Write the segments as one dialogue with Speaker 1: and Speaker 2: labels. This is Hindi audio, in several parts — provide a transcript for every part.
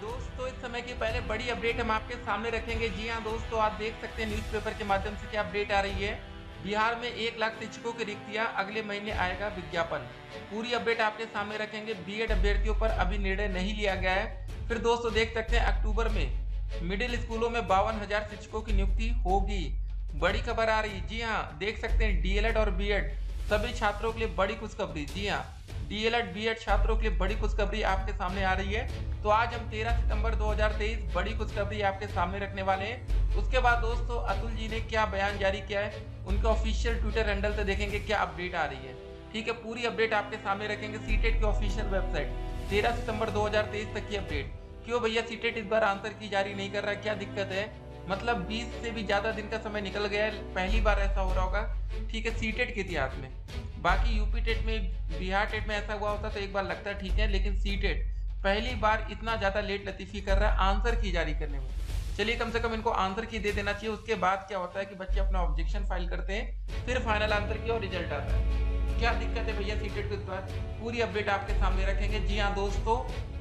Speaker 1: दोस्तों इस समय की पहले बड़ी अपडेट हम आपके सामने रखेंगे। जी हाँ दोस्तों, आप देख सकते हैं न्यूज़पेपर के माध्यम से क्या अपडेट आ रही है। बिहार में 1 लाख शिक्षकों की रिक्तियां, अगले महीने आएगा विज्ञापन। पूरी अपडेट आपके सामने रखेंगे। बीएड अभ्यर्थियों पर अभी निर्णय नहीं लिया गया है। फिर दोस्तों देख सकते हैं अक्टूबर में मिडिल स्कूलों में 52,000 शिक्षकों की नियुक्ति होगी। बड़ी खबर आ रही है। जी हाँ, देख सकते हैं डीएलएड और बीएड सभी छात्रों के लिए बड़ी खुशखबरी। जी हाँ, डीएलएड बीएड छात्रों के लिए बड़ी खुशखबरी आपके सामने आ रही है। तो आज हम 13 सितंबर 2023 बड़ी खुशखबरी आपके सामने रखने वाले हैं। उसके बाद दोस्तों अतुल जी ने क्या बयान जारी किया है, उनके ऑफिशियल ट्विटर हैंडल से देखेंगे क्या अपडेट आ रही है। ठीक है, पूरी अपडेट आपके सामने रखेंगे। सीटेट की ऑफिशियल वेबसाइट 13 सितंबर 2023 तक की अपडेट। क्यों भैया सीटेट इस बार आंसर की जारी नहीं कर रहा है, क्या दिक्कत है? मतलब 20 से भी ज्यादा दिन का समय निकल गया है, पहली बार ऐसा हो रहा होगा। ठीक है, सीटेट के इतिहास में। बाकी यूपी टेट में, बिहार टेट में ऐसा हुआ होता तो एक बार लगता ठीक है, लेकिन सीटेट पहली बार इतना ज्यादा लेट लतीफी कर रहा है आंसर की जारी करने में। चलिए कम से कम इनको आंसर की दे देना चाहिए। उसके बाद क्या होता है कि बच्चे अपना ऑब्जेक्शन फाइल करते हैं, फिर फाइनल आंसर की और रिजल्ट आता है। क्या दिक्कत है भैया सीटेट को इस बार? पूरी अपडेट आपके सामने रखेंगे। जी हाँ दोस्तों,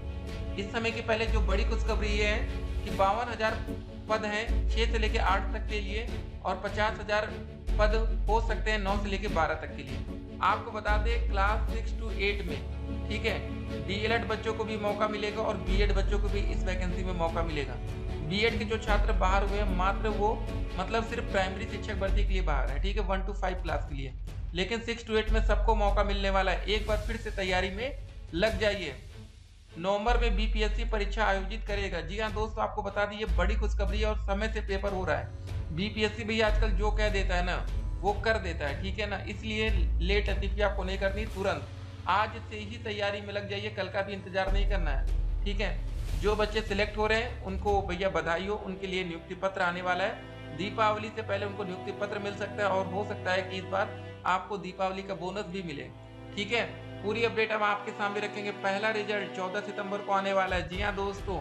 Speaker 1: इस समय के पहले जो बड़ी खुशखबरी है कि 52,000 पद हैं 6 से लेकर 8 तक के लिए, और 50,000 पद हो सकते हैं 9 से लेकर 12 तक के लिए। आपको बता दें क्लास 6 to 8 में, ठीक है, डीएलएड बच्चों को भी मौका मिलेगा और बीएड बच्चों को भी इस वैकेंसी में मौका मिलेगा। बीएड के जो छात्र बाहर हुए हैं मात्र वो मतलब सिर्फ प्राइमरी शिक्षक भर्ती के लिए बाहर है, ठीक है, 1 to 5 क्लास के लिए। लेकिन 6 to 8 में सबको मौका मिलने वाला है। एक बार फिर से तैयारी में लग जाइए। नवंबर में बीपीएससी परीक्षा आयोजित करेगा। जी हाँ दोस्तों, आपको बता दी ये बड़ी खुशखबरी है और समय से पेपर हो रहा है। बीपीएससी भी आजकल जो कह देता है ना वो कर देता है, ठीक है ना, इसलिए लेट लतीफी आपको नहीं करनी, तुरंत आज से ही तैयारी में लग जाइए, कल का भी इंतजार नहीं करना है। ठीक है, जो बच्चे सिलेक्ट हो रहे हैं उनको भैया बधाई हो, उनके लिए नियुक्ति पत्र आने वाला है। दीपावली से पहले उनको नियुक्ति पत्र मिल सकता है और हो सकता है कि इस बार आपको दीपावली का बोनस भी मिले। ठीक है, पूरी अपडेट हम आपके सामने रखेंगे। पहला रिजल्ट 14 सितंबर को आने वाला है। जी हाँ दोस्तों,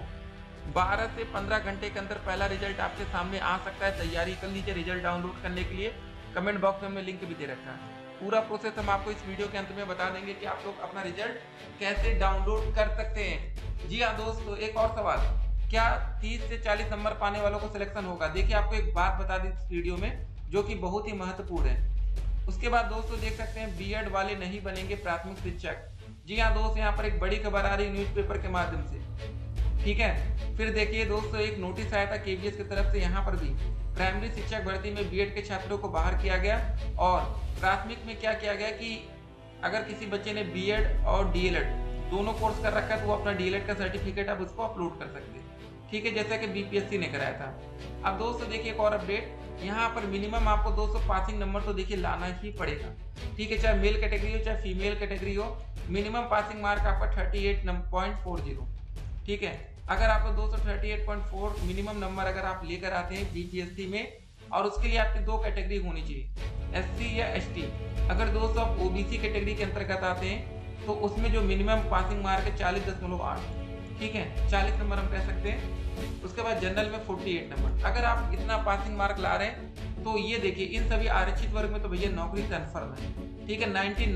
Speaker 1: 12 से 15 घंटे के अंदर पहला रिजल्ट आपके सामने आ सकता है। तैयारी कर लीजिए रिजल्ट डाउनलोड करने के लिए। कमेंट बॉक्स में हमने लिंक भी दे रखा है। पूरा प्रोसेस हम आपको इस वीडियो के अंत में बता देंगे कि आप लोग अपना रिजल्ट कैसे डाउनलोड कर सकते हैं। जी हाँ दोस्तों, एक और सवाल, क्या 30 से 40 नंबर पाने वालों को सिलेक्शन होगा? देखिए आपको एक बात बता दी इस वीडियो में जो कि बहुत ही महत्वपूर्ण है। उसके बाद दोस्तों देख सकते हैं बीएड वाले नहीं बनेंगे प्राथमिक शिक्षक। जी हाँ दोस्तों, यहाँ पर एक बड़ी खबर आ रही है न्यूज़पेपर के माध्यम से। ठीक है, फिर देखिए दोस्तों एक नोटिस आया था केवीएस की तरफ से। यहाँ पर भी प्राइमरी शिक्षक भर्ती में बीएड के छात्रों को बाहर किया गया और प्राथमिक में क्या किया गया कि अगर किसी बच्चे ने बीएड और डीएलएड दोनों कोर्स कर रखा है तो वो अपना डीएलएड का सर्टिफिकेट अब उसको अपलोड कर सकते हैं। ठीक है, जैसा कि बीपीएससी ने कराया था। अब दोस्तों देखिए एक और अपडेट, यहाँ पर मिनिमम आपको 200 पासिंग नंबर तो देखिए लाना ही पड़ेगा। ठीक है, चाहे मेल कैटेगरी हो चाहे फीमेल कैटेगरी हो, मिनिमम पासिंग मार्क आपका 38.40। ठीक है, अगर आपको 238.4 मिनिमम नंबर अगर आप लेकर आते हैं बीपीएससी में, और उसके लिए आपकी 2 कैटेगरी होनी चाहिए, एससी या एसटी। अगर दोस्तों आप ओबीसी कैटेगरी के अंतर्गत आते हैं तो उसमें जो मिनिमम पासिंग मार्क है 40.8। ठीक है, 40 नंबर हम कह सकते हैं। उसके बाद जनरल में 48 नंबर। अगर आप इतना पासिंग मार्क ला रहे हैं तो ये देखिए इन सभी आरक्षित वर्ग में तो भैया नौकरी कन्फर्म है। ठीक है,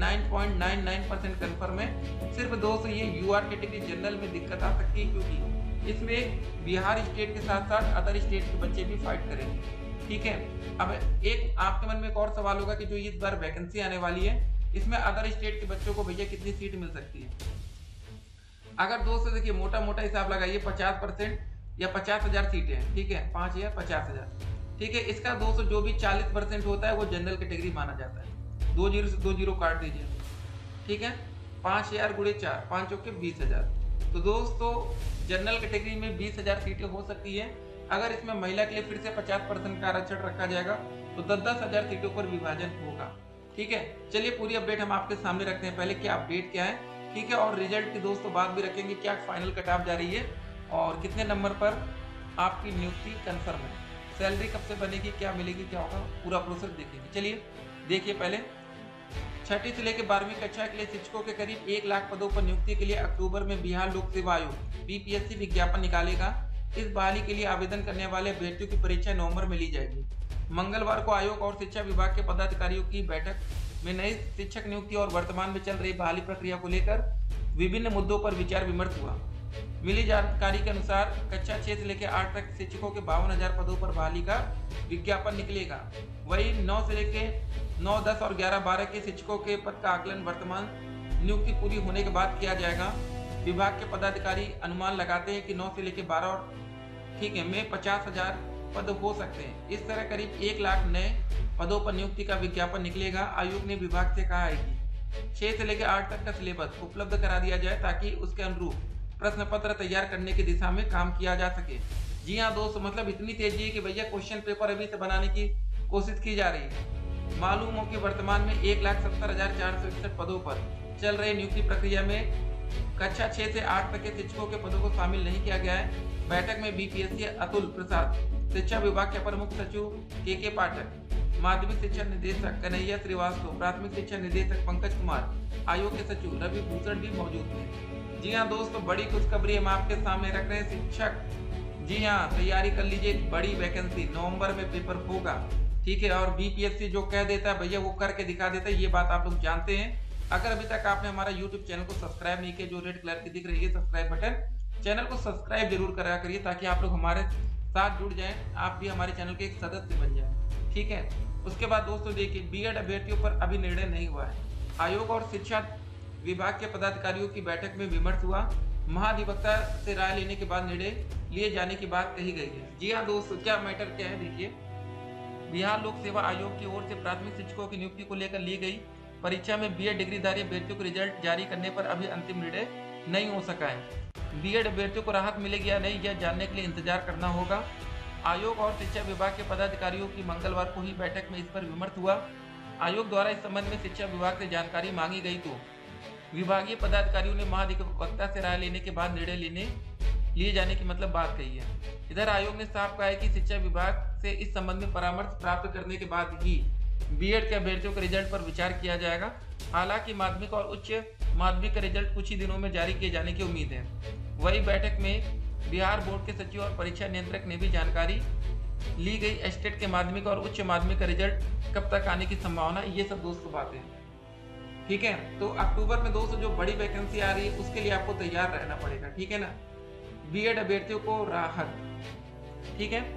Speaker 1: 99.99% कन्फर्म है। सिर्फ दोस्तों ये यूआर कैटेगरी जनरल में दिक्कत आ सकती है क्योंकि इसमें बिहार स्टेट के साथ साथ अदर स्टेट के बच्चे भी फाइट करेंगे। ठीक है, अब एक आपके मन में एक और सवाल होगा कि जो इस बार वैकेंसी आने वाली है इसमें अदर स्टेट के बच्चों को भैया कितनी सीट मिल सकती है? अगर दोस्तों देखिए मोटा मोटा हिसाब लगाइए 50% या 50,000 सीटें हैं। ठीक है, 5 या 50,000। ठीक है, इसका दोस्तों जो भी 40% होता है वो जनरल कैटेगरी माना जाता है। 2 जीरो से 2 जीरो काट दीजिए। ठीक है, 5,000 गुणे 4, 5 चौके 20,000। तो दोस्तों जनरल कैटेगरी में 20,000 सीटें हो सकती है। अगर इसमें महिला के लिए फिर से 50% का आरक्षण रखा जाएगा तो 10,000 सीटों पर विभाजन होगा। ठीक है, चलिए पूरी अपडेट हम आपके सामने रखते हैं। पहले क्या अपडेट क्या है, ठीक है, और रिजल्ट की दोस्तों बात भी रखेंगे, क्या फाइनल कट ऑफ जा रही है और कितने नंबर पर आपकी नियुक्ति कंफर्म है, सैलरी कब से बनेगी, क्या मिलेगी, क्या होगा, पूरा प्रोसेस देखेंगे। चलिए देखिए, पहले 6वीं से लेकर 12वीं कक्षा के लिए शिक्षकों के करीब 1 लाख पदों पर नियुक्ति के लिए अक्टूबर में बिहार लोक सेवा आयोग बीपीएससी विज्ञापन निकालेगा। इस बहाली के लिए आवेदन करने वाले अभ्यर्थियों की परीक्षा नवंबर में ली जाएगी। मंगलवार को आयोग और शिक्षा विभाग के पदाधिकारियों की बैठक में नई शिक्षक नियुक्ति और वर्तमान में चल रही बहाली प्रक्रिया को लेकर विभिन्न मुद्दों पर विचार विमर्श हुआ। मिली जानकारी के अनुसार कक्षा 6 से लेकर 8 तक शिक्षकों के 52,000 पदों पर बहाली का विज्ञापन निकलेगा। वही 9 से लेकर 9, 10 और 11, 12 के शिक्षकों के पद का आकलन वर्तमान नियुक्ति पूरी होने के बाद किया जाएगा। विभाग के पदाधिकारी अनुमान लगाते हैं कि 9 से लेकर 12 और में 50,000 पद हो सकते हैं। इस तरह करीब 1 लाख नए पदों पर नियुक्ति का विज्ञापन निकलेगा। आयोग ने विभाग से कहा है कि 6 से लेकर 8 तक का सिलेबस उपलब्ध करा दिया जाए ताकि उसके अनुरूप प्रश्न पत्र तैयार करने की दिशा में काम किया जा सके। जी हाँ दोस्तों, मतलब इतनी तेजी है कि भैया क्वेश्चन पेपर अभी से बनाने की कोशिश की जा रही है। मालूम हो कि वर्तमान में 1,70,461 पदों पर चल रही नियुक्ति प्रक्रिया में कक्षा 6 से 8 तक के शिक्षकों के पदों को शामिल नहीं किया गया है। बैठक में बीपीएससी अतुल प्रसाद, शिक्षा विभाग के अपर मुख्य सचिव के पाठक, माध्यमिक शिक्षा निदेशक कन्हैया श्रीवास्तव, प्राथमिक शिक्षा निदेशक पंकज कुमार, आयोग के सचिव रवि भूषण भी मौजूद थे। जी हाँ दोस्तों, बड़ी खुशखबरी हम आपके सामने रख रहे हैं। शिक्षक, जी हाँ, तैयारी कर लीजिए, बड़ी वैकेंसी नवंबर में पेपर होगा, ठीक है। और बीपीएससी जो कह देता है भैया वो करके दिखा देता है, ये बात आप लोग जानते हैं। अगर अभी तक आपने हमारा यूट्यूब चैनल को सब्सक्राइब नहीं किया, जो रेड कलर की दिख रही है सब्सक्राइब बटन, चैनल को सब्सक्राइब जरूर करा करिए ताकि आप लोग हमारे साथ जुड़ जाएं, आप भी हमारे चैनल के एक सदस्य बन जाएं, ठीक है। उसके बाद दोस्तों देखिए, बीएड अभ्यर्थियों पर अभी निर्णय नहीं हुआ है। आयोग और शिक्षा विभाग के पदाधिकारियों की बैठक में विमर्श हुआ। महाधिवक्ता से राय लेने के बाद निर्णय लिए जाने की बात कही गई है। जी हाँ दोस्तों, क्या मैटर क्या है देखिए, बिहार लोक सेवा आयोग की ओर से प्राथमिक शिक्षकों की नियुक्ति को लेकर ली गई परीक्षा में बीएड डिग्रीधारी अभ्यर्थियों को रिजल्ट जारी करने पर अभी अंतिम निर्णय नहीं हो सका है। बीएड अभ्यर्थियों को राहत मिलेगी या नहीं, यह जानने के लिए इंतजार करना होगा। आयोग और शिक्षा विभाग के पदाधिकारियों की मंगलवार को ही बैठक में इस पर विमर्श हुआ। आयोग द्वारा इस संबंध में शिक्षा विभाग से जानकारी मांगी गई तो विभागीय पदाधिकारियों ने महाधिवक्ता से राय लेने के बाद निर्णय लिए जाने की मतलब बात कही है। इधर आयोग ने साफ कहा है कि शिक्षा विभाग से इस संबंध में परामर्श प्राप्त करने के बाद ही बीएड के अभ्यर्थियों के रिजल्ट पर विचार किया जाएगा। हालांकि माध्यमिक और उच्च माध्यमिक का रिजल्ट कुछ ही दिनों में जारी किए जाने की उम्मीद है। वही बैठक में बिहार बोर्ड के सचिव और परीक्षा नियंत्रक ने भी जानकारी ली गई। स्टेट के माध्यमिक और उच्च माध्यमिक का रिजल्ट कब तक आने की संभावना, ये सब दोस्तों बातें, ठीक है। तो अक्टूबर में दोस्तों जो बड़ी वैकेंसी आ रही है उसके लिए आपको तैयार रहना पड़ेगा, ठीक है ना। बीएड अभ्यर्थियों को राहत, ठीक है।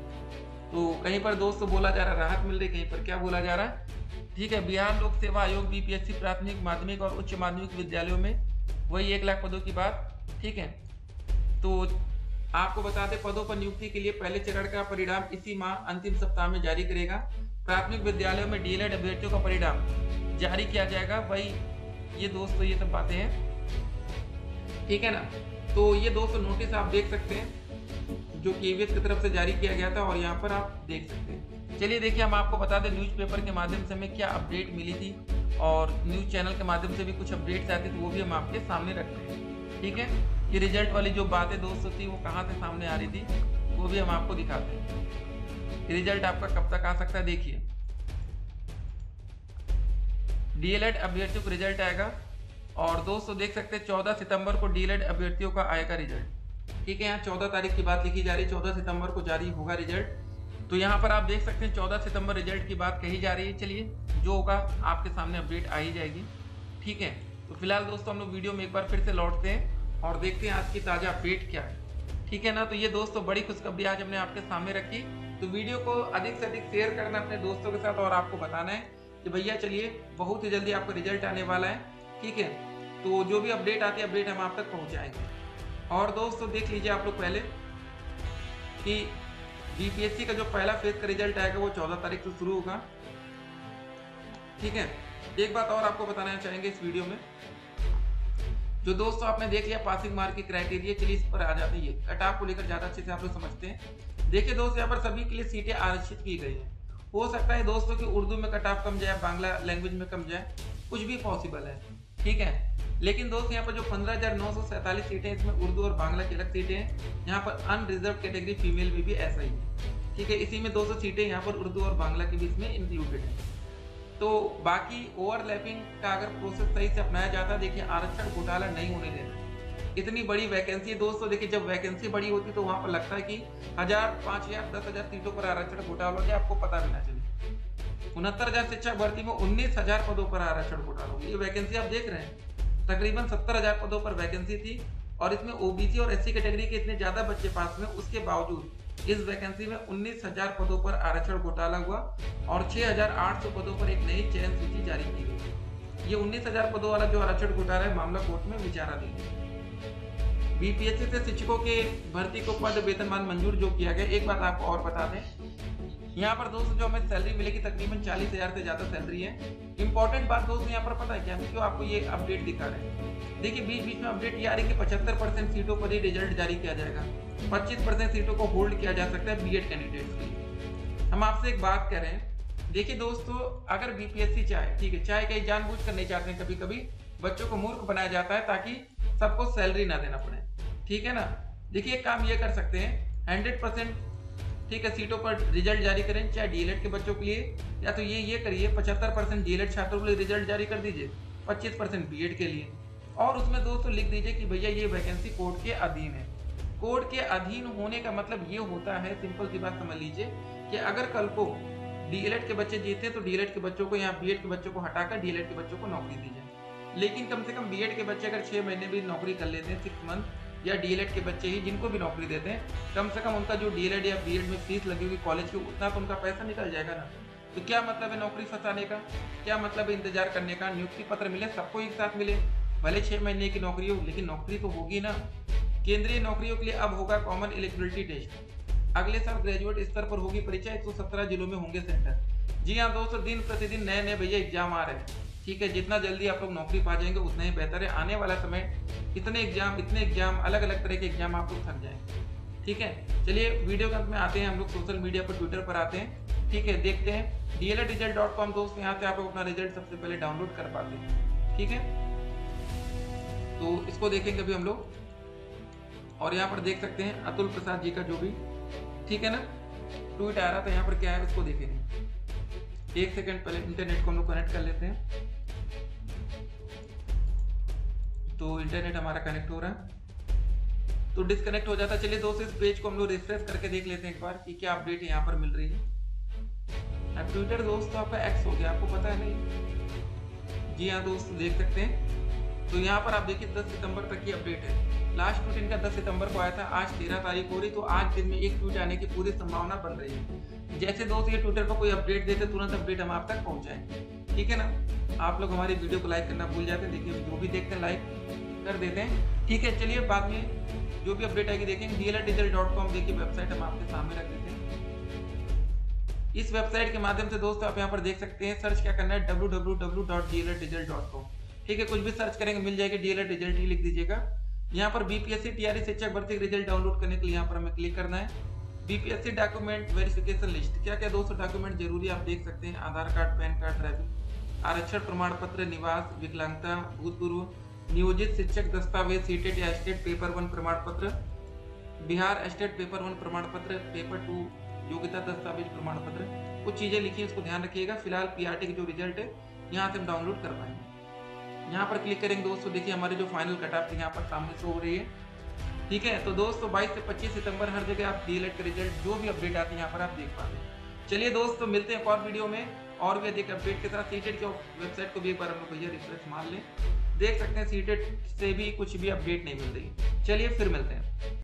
Speaker 1: तो कहीं पर दोस्तों बोला जा रहा है राहत मिल रही, कहीं पर क्या बोला जा रहा है, ठीक है। बिहार लोक सेवा आयोग बीपीएससी प्राथमिक माध्यमिक और उच्च माध्यमिक विद्यालयों में वही 1 लाख पदों की बात, ठीक है। तो आपको बता दें, पदों पर नियुक्ति के लिए पहले चरण का परिणाम इसी माह अंतिम सप्ताह में जारी करेगा। प्राथमिक विद्यालयों में डीएलएड अभ्यर्थियों का परिणाम जारी किया जाएगा। वही ये दोस्तों ये सब बातें हैं, ठीक है ना। तो ये दोस्तों नोटिस आप देख सकते हैं जो केवीएस की तरफ से जारी किया गया था और यहाँ पर आप देख सकते हैं। चलिए देखिए, हम आपको बता दें न्यूज़पेपर के माध्यम से हमें क्या अपडेट मिली थी और न्यूज़ चैनल के माध्यम से भी कुछ अपडेट्स आती थी, वो भी हम आपके सामने रखते हैं, ठीक है। ये रिजल्ट वाली जो बातें दोस्तों थी वो कहाँ से सामने आ रही थी वो भी हम आपको दिखाते हैं। रिजल्ट आपका कब तक आ सकता है देखिए, डीएलएड अभ्यर्थियों को रिजल्ट आएगा और दोस्तों देख सकते हैं 14 सितंबर को डीएलएड अभ्यर्थियों का आएगा रिजल्ट, ठीक है। यहाँ 14 तारीख की बात लिखी जा रही है, 14 सितंबर को जारी होगा रिजल्ट। तो यहाँ पर आप देख सकते हैं 14 सितंबर रिजल्ट की बात कही जा रही है। चलिए जो होगा आपके सामने अपडेट आ ही जाएगी, ठीक है। तो फिलहाल दोस्तों हम लोग वीडियो में एक बार फिर से लौटते हैं और देखते हैं आज की ताज़ा अपडेट क्या है, ठीक है ना। तो ये दोस्तों बड़ी खुशखबरी आज हमने आपके सामने रखी। तो वीडियो को अधिक से अधिक शेयर करना अपने दोस्तों के साथ और आपको बताना है कि भैया चलिए बहुत ही जल्दी आपको रिजल्ट आने वाला है, ठीक है। तो जो भी अपडेट आती है अपडेट हम आप तक पहुंचाएंगे। और दोस्तों देख लीजिए आप लोग पहले कि बीपीएससी का जो पहला फेज का रिजल्ट आएगा वो 14 तारीख से शुरू होगा, ठीक है। एक बात और आपको बताना चाहेंगे इस वीडियो में, जो दोस्तों आपने देख लिया पासिंग मार्क की क्राइटेरिया, चलिए इस पर आ जाते हैं। कट ऑफ को लेकर ज्यादा अच्छे से आप लोग समझते हैं। देखिए दोस्तों यहाँ पर सभी के लिए सीटें आरक्षित की गई है। हो सकता है दोस्तों कि उर्दू में कट ऑफ कम जाए, बांग्ला लैंग्वेज में कम जाए, कुछ भी पॉसिबल है, ठीक है। लेकिन दोस्त यहाँ पर जो 15,947 सीटें हैं इसमें उर्दू और बांग्ला की अलग सीटें हैं। यहाँ पर अनरिजर्व कैटेगरी फीमेल में भी ऐसा ही है, ठीक है। इसी में 200 सीटें यहाँ पर उर्दू और बांग्ला के बीच में इंक्लूडेड है। तो बाकी ओवरलैपिंग का अगर प्रोसेस सही से अपनाया जाता, देखिए आरक्षण घोटाला नहीं होने देना। इतनी बड़ी वैकेंसी है दोस्तों, देखिए जब वैकेंसी बड़ी होती तो वहां पर लगता है कि 1000, 5000, 10,000 सीटों पर आरक्षण घोटाला हो जाए, आपको पता भी ना चले। 69,000 शिक्षक भर्ती में 19,000 पदों पर आरक्षण घोटाला हो गया। ये वैकेंसी आप देख रहे हैं, तकरीबन 70,000 पदों पर वैकेंसी थी और इसमें ओबीसी और एससी कैटेगरी के इतने ज्यादा बच्चे पास हुए, उसके बावजूद इस वैकेंसी में 19,000 पदों पर आरक्षण घोटाला हुआ और 6,800 पदों पर एक नई चयन सूची जारी की गई। ये 19,000 पदों वाला जो आरक्षण घोटाला है, मामला कोर्ट में विचाराधीन है। बीपीएससी से शिक्षकों के भर्ती को पद वेतनमान मंजूर जो किया गया। एक बात आपको और बता दें, यहाँ पर दोस्तों जो हमें सैलरी मिलेगी तकरीबन 40,000 से ज्यादा सैलरी है। इंपॉर्टेंट बात दोस्तों यहाँ पर पता है क्या, क्यों आपको ये अपडेट दिखा रहे हैं। देखिए बीच बीच में अपडेट ये आ रही है कि 75% सीटों पर ही रिजल्ट जारी किया जाएगा, 25% सीटों को होल्ड किया जा सकता है बीएड कैंडिडेट्स के लिए। हम आपसे एक बात कर रहे हैं, देखिए दोस्तों अगर बीपीएससी चाहे, ठीक है, चाहे कहीं जानबूझ कर नहीं चाहते हैं, कभी कभी बच्चों को मूर्ख बनाया जाता है ताकि सबको सैलरी ना देना पड़े, ठीक है ना। देखिए एक काम ये कर सकते हैं, 100% ठीक है सीटों पर रिजल्ट जारी करें, चाहे डीएलएड के बच्चों के लिए, या तो ये करिए 75% डीएलएड छात्रों के लिए रिजल्ट जारी कर दीजिए, 25% बीएड के लिए, और उसमें दोस्तों लिख दीजिए कि भैया ये वैकेंसी कोर्ट के अधीन है। कोर्ट के अधीन होने का मतलब ये होता है, सिंपल सी बात समझ लीजिए, कि अगर कल को डीएलएड के बच्चे जीते तो डीएलएड के बच्चों को, यहाँ बीएड के बच्चों को हटाकर डीएलएड के बच्चों को नौकरी दी जाए। लेकिन कम से कम बीएड के बच्चे अगर 6 महीने भी नौकरी कर लेते हैं, 6 मंथ, या डीएलएड के बच्चे ही जिनको भी नौकरी देते हैं, कम से कम उनका जो डीएलएड या बीएड में फीस लगी हुई कॉलेज की, उतना तो उनका पैसा निकल जाएगा ना। तो क्या मतलब है नौकरी फंसाने का, क्या मतलब है इंतजार करने का। नियुक्ति पत्र मिले, सबको एक साथ मिले, भले 6 महीने की नौकरी हो, लेकिन नौकरी तो होगी ना। केंद्रीय नौकरियों के लिए अब होगा कॉमन एलिजिबिलिटी टेस्ट। अगले साल ग्रेजुएट स्तर पर होगी परीक्षा, 117 जिलों में होंगे सेंटर। जी हाँ दोस्तों, दिन प्रतिदिन नए नए भैया एग्जाम आ रहे हैं, ठीक है। जितना जल्दी आप लोग नौकरी पा जाएंगे उतना ही बेहतर है। आने वाला समय इतने एग्जाम, अलग अलग तरह के एग्जाम आप लोग थक जाएंगे, ठीक है। चलिए वीडियो के अंत में आते हैं, हम लोग सोशल मीडिया पर ट्विटर पर आते हैं, ठीक है। देखते हैं dlresult.com दोस्तों, यहाँ से आप लोग अपना रिजल्ट सबसे पहले डाउनलोड कर पाते हैं, ठीक है। तो इसको देखेंगे अभी हम लोग, और यहाँ पर देख सकते हैं अतुल प्रसाद जी का जो भी, ठीक है ना, ट्वीट आ रहा था। यहाँ पर क्या है उसको देखेंगे। 1 सेकंड पहले इंटरनेट को हम लोग कनेक्ट कर लेते हैं। तो इंटरनेट हमारा कनेक्ट हो रहा है, तो डिस्कनेक्ट हो जाता। चलिए दोस्तों इस पेज को हम लोग रिफ्रेश करके देख लेते हैं एक बार कि क्या अपडेट यहाँ पर मिल रही है। अब ट्विटर दोस्तों आपका एक्स हो गया, आपको पता है नहीं। जी हाँ दोस्तों देख सकते हैं। तो यहाँ पर आप देखिए 10 सितंबर तक की अपडेट है। लास्ट ट्वीट इनका 10 सितंबर को आया था, आज 13 तारीख हो रही, तो आज दिन में एक ट्वीट आने की पूरी संभावना बन रही है। जैसे दोस्त ये ट्विटर पर कोई अपडेट देते, तुरंत अपडेट हम आप तक पहुंचाएंगे, ठीक है ना। आप लोग हमारी वीडियो को लाइक करना भूल जाते हैं, देखिए जो भी देखते हैं लाइक कर देते हैं, ठीक है। चलिए बाद में जो भी अपडेट आएगी देखेंगे। dlresult.com देखिए वेबसाइट हम आपके सामने रख देते हैं। इस वेबसाइट के माध्यम से दोस्तों आप यहाँ पर देख सकते हैं, सर्च क्या करना है, www.dlresult.com, ठीक है। कुछ भी सर्च करेंगे मिल जाएगी, डीएलएड रिजल्ट ही लिख दीजिएगा। यहाँ पर बीपीएससी टीआरई शिक्षक भर्ती रिजल्ट डाउनलोड करने के लिए यहाँ पर हमें क्लिक करना है। बीपीएससी डॉक्यूमेंट वेरिफिकेशन लिस्ट, क्या क्या दोस्तों डॉक्यूमेंट जरूरी आप देख सकते हैं, Aadhaar card, PAN card, driving, आरक्षण प्रमाण पत्र, निवास, विकलांगता, भूतपूर्व नियोजित शिक्षक दस्तावेज, सीटेट या स्टेट पेपर 1 प्रमाण पत्र, बिहार स्टेट पेपर 1 प्रमाण पत्र, पेपर 2 योग्यता दस्तावेज प्रमाण पत्र, कुछ चीजें लिखी उसको ध्यान रखिएगा। फिलहाल पीआरटी का जो रिजल्ट है यहाँ से हम डाउनलोड कर पाएंगे। यहाँ पर क्लिक करेंगे दोस्तों, देखिए हमारी जो फाइनल कट ऑफ यहाँ पर सामने शो हो रही है, ठीक है। तो दोस्तों 22 से 25 सितंबर हर जगह आप डीएलएड का रिजल्ट जो भी अपडेट आती है यहाँ पर आप देख पाते हैं। चलिए दोस्तों मिलते हैं एक और वीडियो में और भी अधिक अपडेट के साथ। सीटेट की वेबसाइट को भी एक बार हम लोग भैया रिफ्रेश मार लें, देख सकते हैं सीटेट से भी कुछ भी अपडेट नहीं मिल रही। चलिए फिर मिलते हैं।